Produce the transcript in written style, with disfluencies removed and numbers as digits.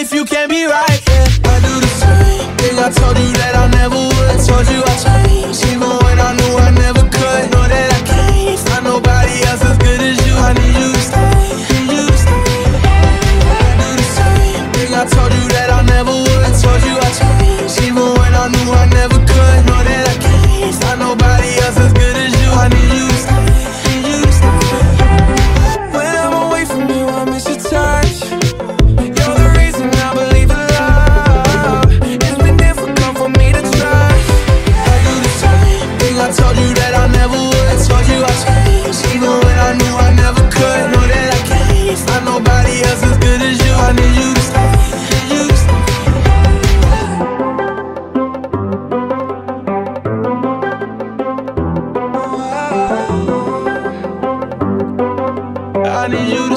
if you can't be right, yeah. I do the same thing, I told you that I never would. I told you I changed, even when I knew I never could. Know that I can't find nobody else as good as you. I need you to stay, need you to stay. I do the same thing, I told you that I never would. I told you I changed, even when I knew I never could. Know that I can't find nobody else as good as you. I need you to stay, need you to stay. When I'm away from you, I miss your touch. You're the reason I believe in love. It's been difficult for me to trust. I do the same thing, I told you that I never would. I told you I changed, even when I knew I never could. Know that I can't find nobody else as good as you. I need you to stay, need you to stay. I need you to